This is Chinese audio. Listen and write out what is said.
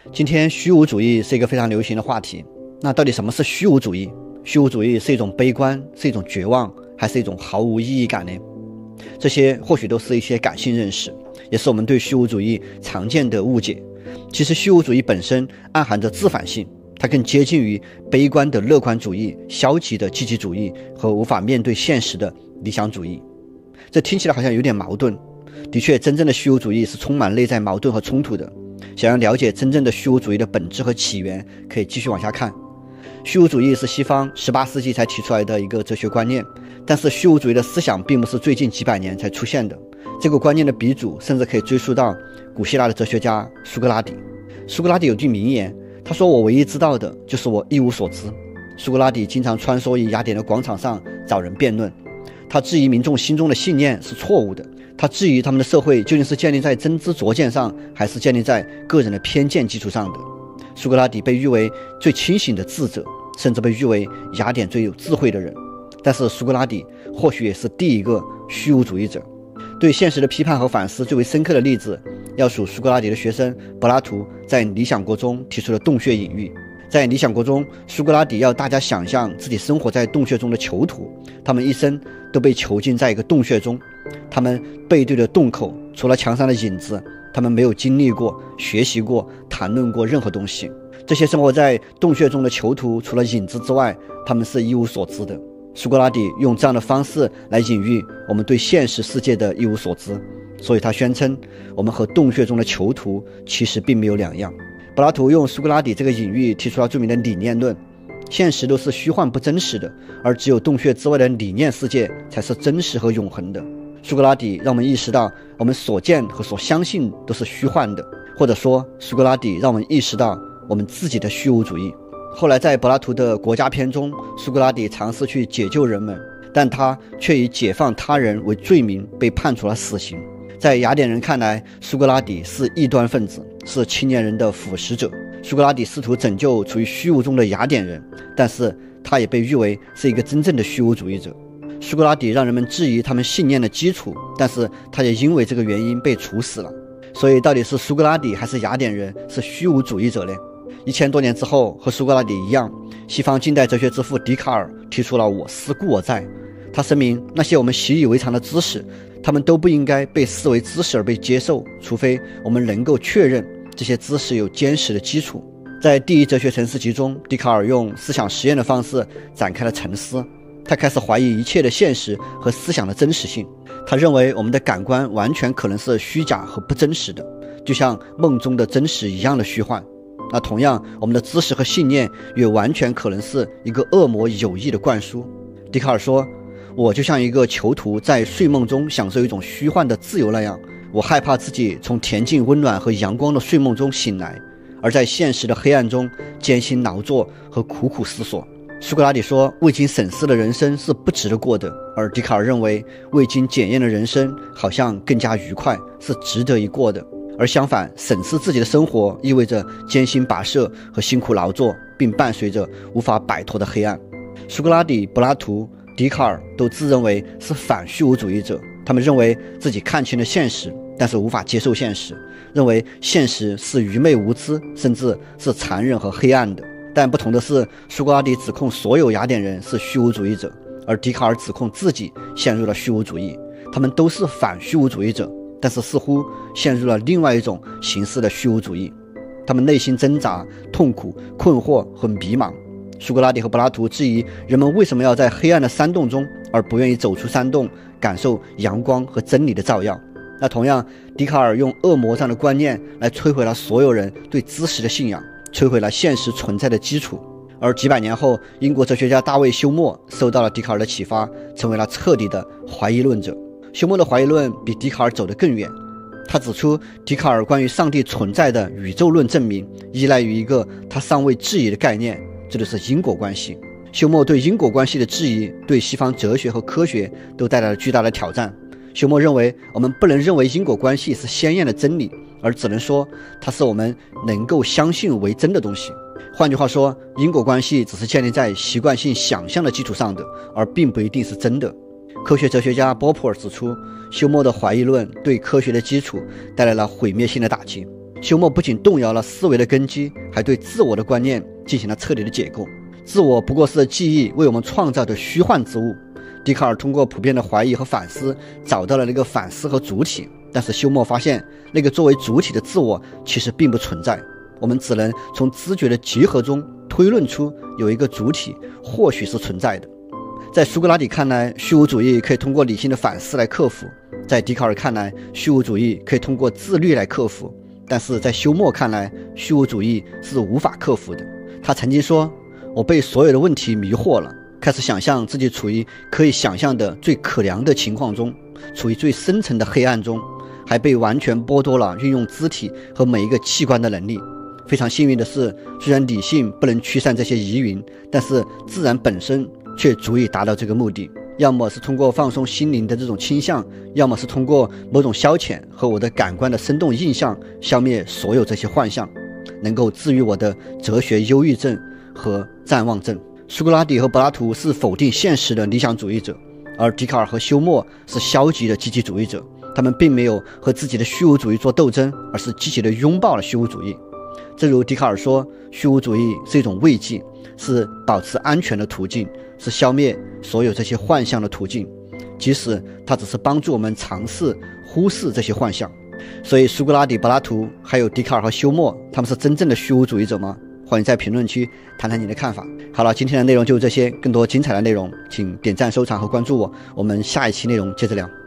今天虚无主义是一个非常流行的话题，那到底什么是虚无主义？虚无主义是一种悲观，是一种绝望，还是一种毫无意义感呢？这些或许都是一些感性认识，也是我们对虚无主义常见的误解。其实虚无主义本身暗含着自反性，它更接近于悲观的乐观主义、消极的积极主义和无法面对现实的理想主义。这听起来好像有点矛盾，的确，真正的虚无主义是充满内在矛盾和冲突的。想要了解真正的虚无主义的本质和起源，可以继续往下看。虚无主义是西方18世纪才提出来的一个哲学观念，但是虚无主义的思想并不是最近几百年才出现的。这个观念的鼻祖甚至可以追溯到古希腊的哲学家苏格拉底。苏格拉底有句名言，他说：“我唯一知道的就是我一无所知。”苏格拉底经常穿梭于雅典的广场上找人辩论，他质疑民众心中的信念是错误的，他质疑他们的社会究竟是建立在真知灼见上，还是建立在个人的偏见基础上的。苏格拉底被誉为最清醒的智者，甚至被誉为雅典最有智慧的人。但是苏格拉底或许也是第一个虚无主义者。对现实的批判和反思最为深刻的例子，要数苏格拉底的学生柏拉图在《理想国》中提出的洞穴隐喻。在《理想国》中，苏格拉底要大家想象自己生活在洞穴中的囚徒，他们一生都被囚禁在一个洞穴中，他们背对着洞口，除了墙上的影子，他们没有经历过、学习过、谈论过任何东西。这些生活在洞穴中的囚徒，除了影子之外，他们是一无所知的。苏格拉底用这样的方式来隐喻我们对现实世界的一无所知，所以他宣称我们和洞穴中的囚徒其实并没有两样。柏拉图用苏格拉底这个隐喻提出了著名的理念论，现实都是虚幻不真实的，而只有洞穴之外的理念世界才是真实和永恒的。苏格拉底让我们意识到我们所见和所相信都是虚幻的，或者说苏格拉底让我们意识到我们自己的虚无主义。后来在柏拉图的国家篇中，苏格拉底尝试去解救人们，但他却以解放他人为罪名被判处了死刑。在雅典人看来，苏格拉底是异端分子，是青年人的腐蚀者。苏格拉底试图拯救处于虚无中的雅典人，但是他也被誉为是一个真正的虚无主义者。苏格拉底让人们质疑他们信念的基础，但是他也因为这个原因被处死了。所以到底是苏格拉底还是雅典人是虚无主义者呢？1000多年之后，和苏格拉底一样，西方近代哲学之父笛卡尔提出了我思故我在。他声明那些我们习以为常的知识，他们都不应该被视为知识而被接受，除非我们能够确认这些知识有坚实的基础。在第一哲学沉思集中，笛卡尔用思想实验的方式展开了沉思，他开始怀疑一切的现实和思想的真实性。他认为我们的感官完全可能是虚假和不真实的，就像梦中的真实一样的虚幻。那同样，我们的知识和信念也完全可能是一个恶魔有意的灌输。笛卡尔说，我就像一个囚徒在睡梦中享受一种虚幻的自由那样，我害怕自己从恬静温暖和阳光的睡梦中醒来，而在现实的黑暗中艰辛劳作和苦苦思索。苏格拉底说，未经审视的人生是不值得过的，而笛卡尔认为未经检验的人生好像更加愉快，是值得一过的。而相反，审视自己的生活意味着艰辛跋涉和辛苦劳作，并伴随着无法摆脱的黑暗。苏格拉底、柏拉图、笛卡尔都自认为是反虚无主义者，他们认为自己看清了现实，但是无法接受现实，认为现实是愚昧无知，甚至是残忍和黑暗的。但不同的是，苏格拉底指控所有雅典人是虚无主义者，而笛卡尔指控自己陷入了虚无主义。他们都是反虚无主义者，但是似乎陷入了另外一种形式的虚无主义。他们内心挣扎、痛苦、困惑和迷茫。苏格拉底和柏拉图质疑人们为什么要在黑暗的山洞中，而不愿意走出山洞，感受阳光和真理的照耀。那同样，笛卡尔用恶魔这样的观念来摧毁了所有人对知识的信仰，摧毁了现实存在的基础。而几百年后，英国哲学家大卫休谟受到了笛卡尔的启发，成为了彻底的怀疑论者。休谟的怀疑论比笛卡尔走得更远，他指出笛卡尔关于上帝存在的宇宙论证明依赖于一个他尚未质疑的概念，这就是因果关系。休谟对因果关系的质疑对西方哲学和科学都带来了巨大的挑战。休谟认为我们不能认为因果关系是鲜艳的真理，而只能说它是我们能够相信为真的东西。换句话说，因果关系只是建立在习惯性想象的基础上的，而并不一定是真的。科学哲学家波普尔指出，休谟的怀疑论对科学的基础带来了毁灭性的打击。 休谟不仅动摇了思维的根基，还对自我的观念进行了彻底的解构。自我不过是记忆为我们创造的虚幻之物。笛卡尔通过普遍的怀疑和反思，找到了那个反思和主体，但是休谟发现，那个作为主体的自我其实并不存在。我们只能从知觉的集合中推论出有一个主体或许是存在的。在苏格拉底看来，虚无主义可以通过理性的反思来克服；在笛卡尔看来，虚无主义可以通过自律来克服。但是在休谟看来，虚无主义是无法克服的。他曾经说：“我被所有的问题迷惑了，开始想象自己处于可以想象的最可怜的情况中，处于最深层的黑暗中，还被完全剥夺了运用肢体和每一个器官的能力。非常幸运的是，虽然理性不能驱散这些疑云，但是自然本身却足以达到这个目的。要么是通过放松心灵的这种倾向，要么是通过某种消遣和我的感官的生动印象，消灭所有这些幻象，能够治愈我的哲学忧郁症和谵妄症。”苏格拉底和柏拉图是否定现实的理想主义者，而笛卡尔和休谟是消极的积极主义者。他们并没有和自己的虚无主义做斗争，而是积极地拥抱了虚无主义。正如笛卡尔说，虚无主义是一种慰藉，是保持安全的途径，是消灭所有这些幻象的途径，即使它只是帮助我们尝试忽视这些幻象。所以苏格拉底、柏拉图还有笛卡尔和休谟，他们是真正的虚无主义者吗？欢迎在评论区谈谈你的看法。好了，今天的内容就是这些，更多精彩的内容请点赞、收藏和关注我，我们下一期内容接着聊。